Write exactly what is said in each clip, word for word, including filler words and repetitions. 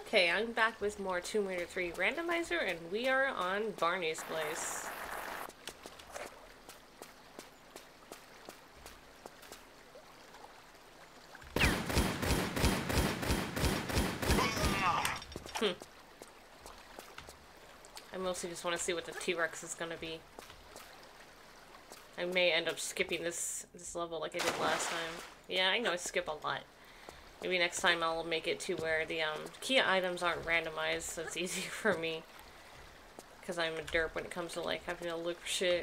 Okay, I'm back with more Tomb Raider three Randomizer, and we are on Barney's place. Hmm. I mostly just want to see what the T-Rex is gonna be. I may end up skipping this this level like I did last time. Yeah, I know I skip a lot. Maybe next time I'll make it to where the um, key items aren't randomized, so it's easier for me. Because I'm a derp when it comes to like having to look for shit.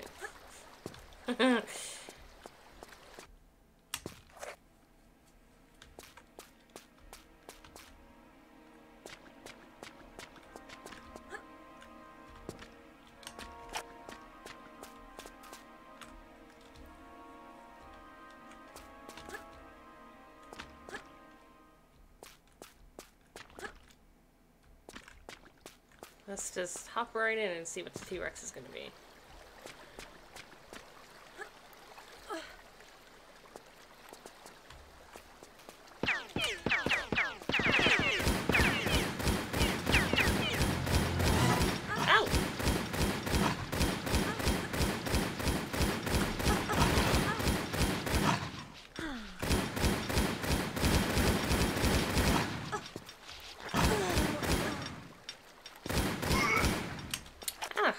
Let's just hop right in and see what the T-Rex is gonna be. Ow! Ah!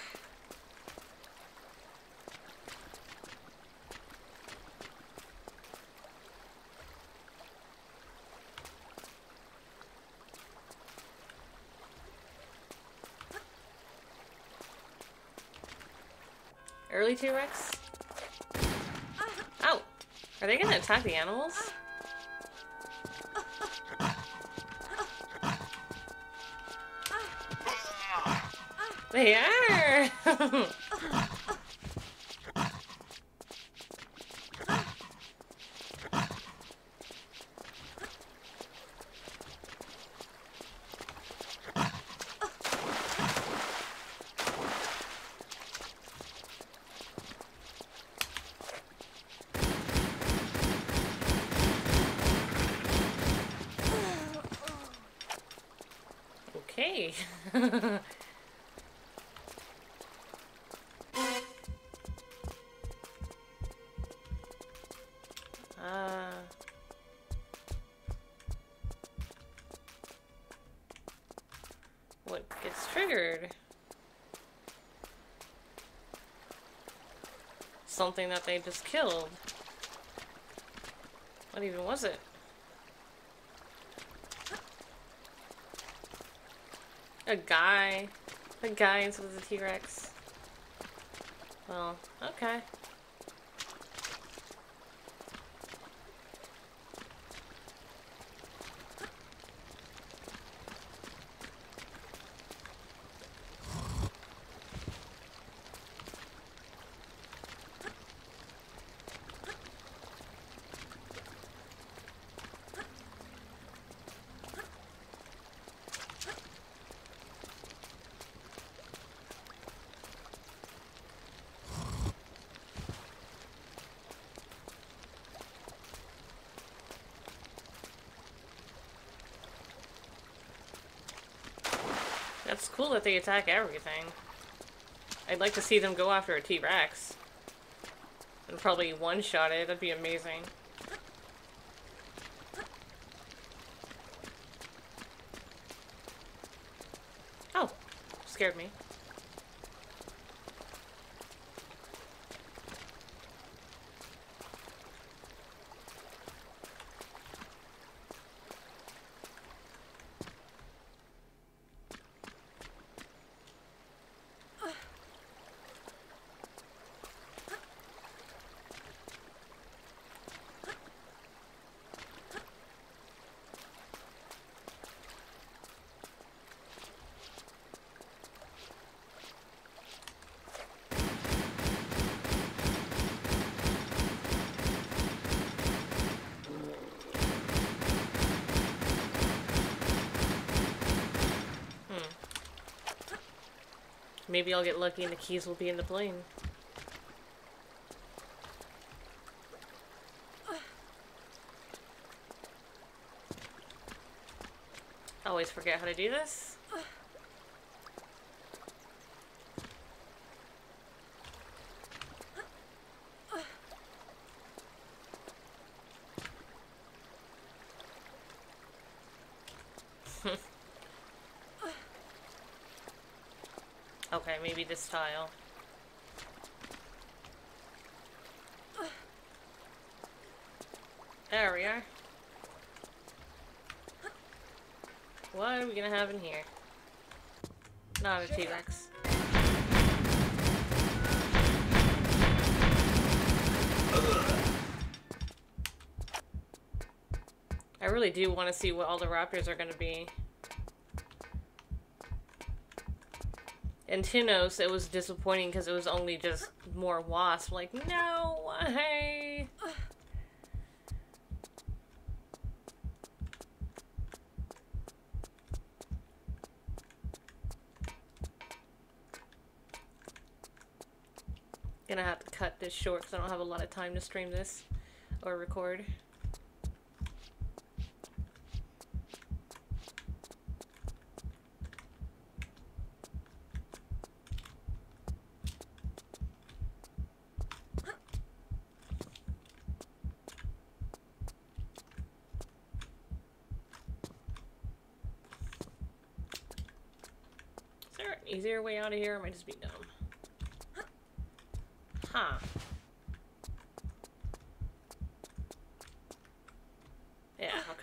Early T-Rex? Oh! Are they gonna attack the animals? They are! Okay. uh... What gets triggered? Something that they just killed. What even was it? A guy. A guy instead of the T-Rex. Well, okay. That's cool that they attack everything. I'd like to see them go after a T-Rex. And probably one-shot it, that'd be amazing. Oh, scared me. Maybe I'll get lucky and the keys will be in the plane. always forget how to do this. Okay, maybe this tile. There we are. What are we gonna have in here? Not a T-Rex. I really do want to see what all the raptors are gonna be. And Tinos, it was disappointing because it was only just more wasp. Like, no way! Gonna have to cut this short because I don't have a lot of time to stream this or record. Is there an easier way out of here, or am I just being dumb? Huh. Yeah, okay.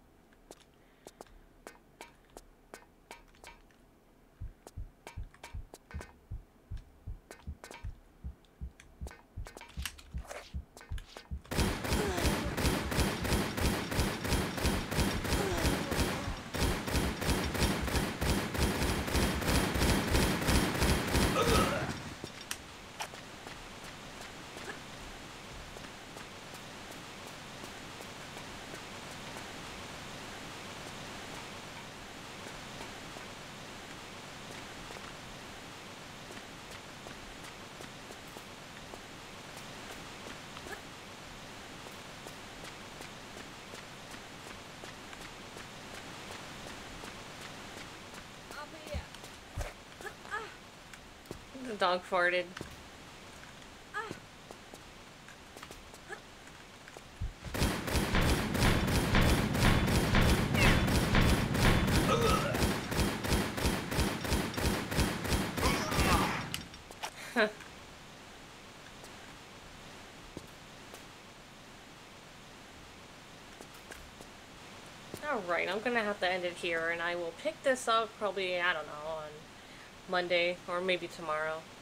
The dog farted. Alright, I'm gonna have to end it here, and I will pick this up probably, I don't know, on Monday, or maybe tomorrow.